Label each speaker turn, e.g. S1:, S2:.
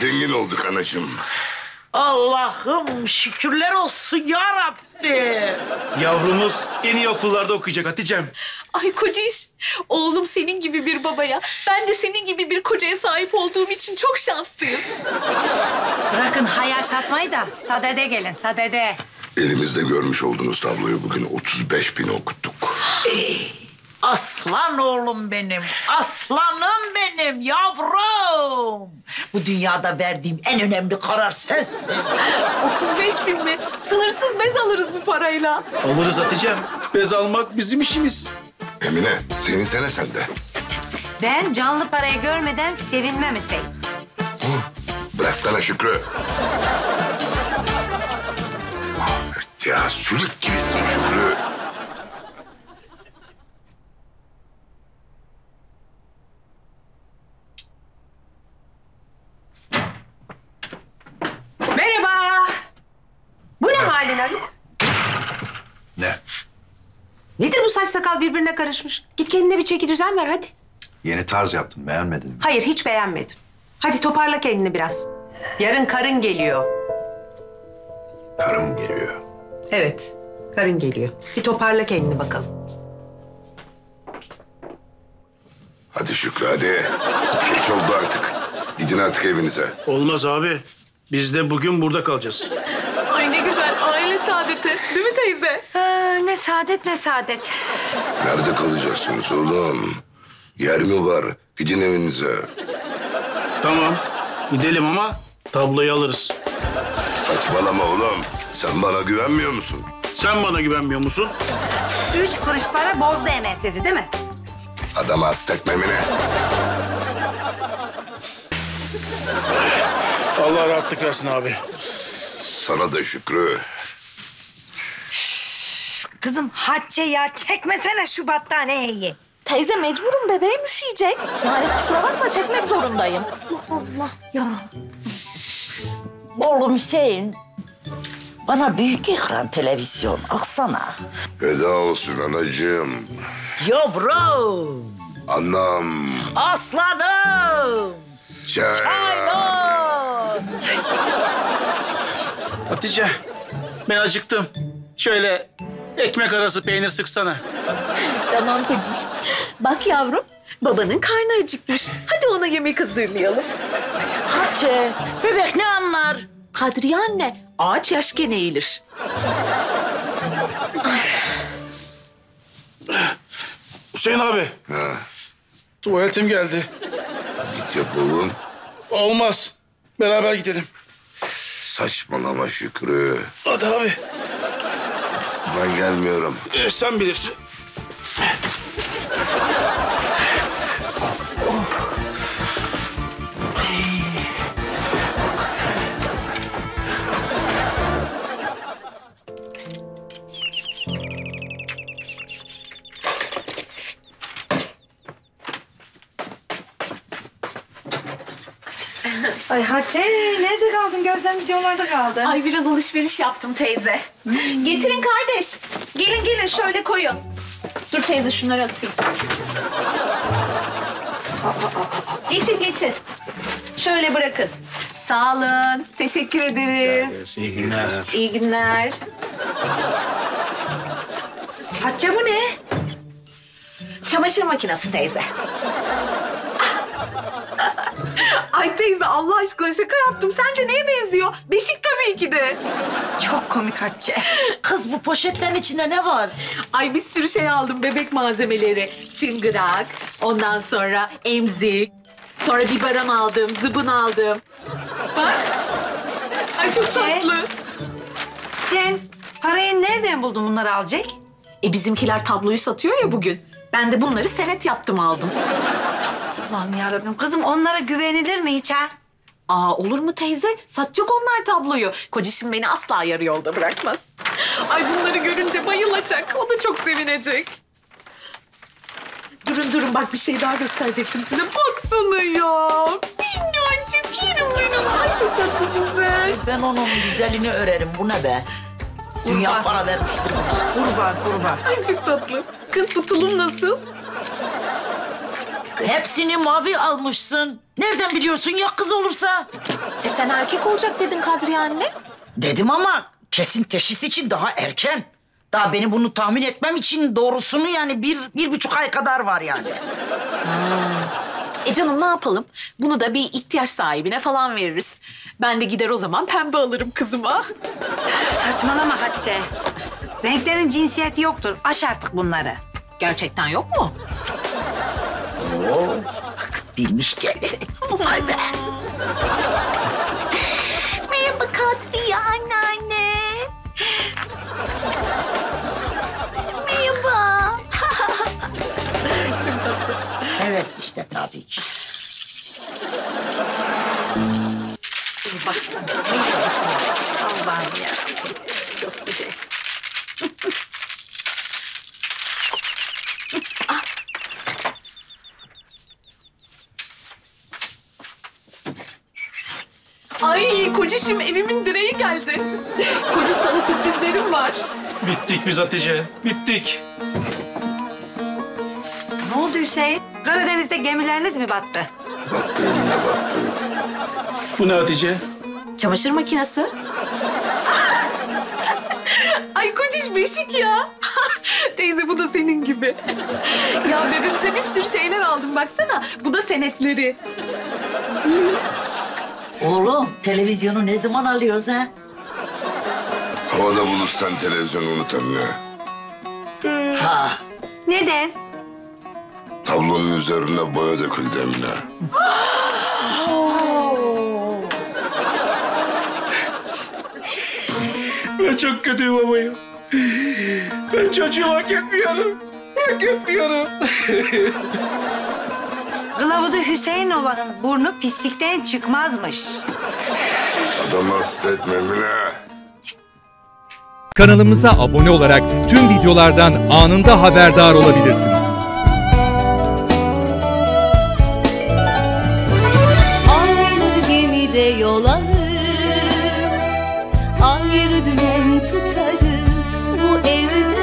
S1: zengin olduk anacığım.
S2: Allah'ım şükürler olsun ya Rabbi.
S3: Yavrumuz en iyi okullarda okuyacak Hatice'm.
S4: Ay kociş, oğlum senin gibi bir babaya, ben de senin gibi bir kocaya sahip olduğum için çok şanslıyız.
S5: Bırakın hayal satmayı da sadede gelin, sadede.
S1: Elimizde görmüş olduğunuz tabloyu bugün 35.000 okuttuk.
S2: Aslan oğlum benim, aslanım benim, yavrum. Bu dünyada verdiğim en önemli karar sensin.
S4: 35.000 mi? Sınırsız bez alırız bu parayla.
S3: Alırız Hatice'm. Bez almak bizim işimiz.
S1: Emine, sevinsene sen de.
S5: Ben canlı parayı görmeden sevinmem Hüseyin.
S1: Bıraksana Şükrü. Ya sülük gibisin Şükrü.
S5: Merhaba. Bu ne halin Haluk?
S6: Ne?
S5: Nedir bu saç sakal birbirine karışmış? Git kendine bir çeki düzen ver hadi.
S6: Yeni tarz yaptım, beğenmedin mi?
S5: Hayır hiç beğenmedim. Hadi toparla kendini biraz. Yarın karın geliyor.
S6: Karım geliyor.
S5: Evet, karın geliyor. Bir toparla kendini bakalım.
S1: Hadi Şükrü hadi. Geç oldu artık. Gidin artık evinize.
S3: Olmaz abi. Biz de bugün burada kalacağız.
S4: Ay ne güzel, aile saadeti. Değil mi teyze?
S5: Ne saadet ne saadet.
S1: Nerede kalacaksınız oğlum? Yer mi var? Gidin evinize.
S3: Tamam. Gidelim ama tabloyu alırız.
S1: Saçmalama oğlum. Sen bana güvenmiyor musun?
S3: Sen bana güvenmiyor musun?
S5: 3 kuruş para bozdu hemen sizi değil mi?
S1: Adama hasta etme Emine.
S3: Allah rahatlık versin abi.
S1: Sana da Şükrü.
S5: Kızım Hatice ya çekmesene şu battaniyeyi.
S4: Teyze mecburum, bebeğim üşüyecek. Yani kusura bakma, çekmek zorundayım. Allah ya.
S2: Oğlum Hüseyin, bana büyük ekran televizyon alsana.
S1: Feda olsun anacığım.
S2: Yavrum,
S1: Anam.
S2: aslanım,
S1: Çay.
S2: aynen.
S3: Hatice, ben acıktım. Şöyle ekmek arası peynir sıksana.
S4: Tamam kociş. Bak yavrum, babanın karnı acıkmış. Hadi ona yemek hazırlayalım.
S2: Hatice, bebek ne anlar?
S4: Kadriye anne, ağaç yaşken eğilir.
S3: Hüseyin abi,
S1: Ha,
S3: tuvaletim geldi.
S1: git yap oğlum.
S3: Olmaz. Beraber gidelim.
S1: Saçmalama Şükrü.
S3: Hadi abi.
S1: Ben gelmiyorum.
S3: Sen bilirsin.
S5: Ay Hatice nerede kaldın? Gözlerim videolarda kaldı.
S4: Ay biraz alışveriş yaptım teyze. Getirin kardeş. Gelin gelin şöyle koyun. Dur teyze şunları asayım. Geçin geçin. Şöyle bırakın. Sağ olun. Teşekkür ederiz.
S3: İyi günler.
S4: İyi günler.
S5: Hatice bu ne?
S4: Çamaşır makinesi teyze. Ay teyze Allah aşkına şaka yaptım. Sence neye benziyor? Beşik tabii ki de.
S5: Çok komik Hatice.
S2: Kız bu poşetlerin içinde ne var?
S4: Ay bir sürü şey aldım. Bebek malzemeleri. Çıngırak. Ondan sonra emzik. Sonra biberon aldım. Zıbın aldım. Bak. Ay çok tatlı.
S5: Sen parayı nereden buldun bunları alacak?
S4: Bizimkiler tabloyu satıyor ya bugün. Ben de bunları senet yaptım aldım.
S5: Allah'ım yarabbim kızım onlara güvenilir mi hiç ha?
S4: Aa olur mu teyze? Satacak onlar tabloyu. Kocişim beni asla yarı yolda bırakmaz. Ay bunları görünce bayılacak. O da çok sevinecek. Durun bak bir şey daha gösterecektim size. Baksana ya. Minnacık yerim benim. Ay çok tatlısın sen.
S2: Ben onun güzelini örerim. Bu ne be? Dünya para vermiştir buna.
S5: Kurban.
S4: Ay çok tatlı. Kız bu tulum nasıl?
S2: Hepsini mavi almışsın. Nereden biliyorsun ya kız olursa?
S4: Sen erkek olacak dedin Kadriye anne.
S2: Dedim ama kesin teşhis için daha erken. Daha benim bunu tahmin etmem için doğrusunu yani bir buçuk ay kadar var yani.
S4: Canım ne yapalım? Bunu da bir ihtiyaç sahibine falan veririz. Ben de gider o zaman pembe alırım kızıma.
S5: Saçmalama Hatice. Renklerin cinsiyeti yoktur. Aş artık bunları.
S4: Gerçekten yok mu?
S2: Bilmiş geldi. Vay be.
S4: Merhaba Kadriye anneanne. Merhaba.
S2: Evet işte tabii ki.
S5: Bak. Allah'ım ya. Çok güzel.
S4: Ay kocacığım evimin direği geldi. Koca sana sürprizlerim var.
S3: Bittik biz Hatice, bittik.
S5: Ne oldu Hüseyin? Karadeniz'de gemileriniz mi battı?
S1: Battı Emine battı.
S3: Bu ne Hatice?
S4: Çamaşır makinesi. Ay kociş beşik ya. Teyze bu da senin gibi. Ya bebeğimize bir sürü şeyler aldım baksana. Bu da senetleri.
S2: Oğlum televizyonu ne zaman alıyoruz ha?
S1: Havada bulursan televizyonu unut Emine.
S2: Ha.
S5: Neden?
S1: Tablonun üzerine boya döküldü Emine.
S3: Ben çok kötüyüm babayım. Ben çocuğu hak etmiyorum. Hak etmiyorum.
S5: Kılavuzu Hüseyin olanın burnu pislikten çıkmazmış.
S1: Adam hasta etme Emine.
S7: Kanalımıza abone olarak tüm videolardan anında haberdar olabilirsiniz.
S8: Aynı gemide yol alır, ayrı dümen tutarız bu evde.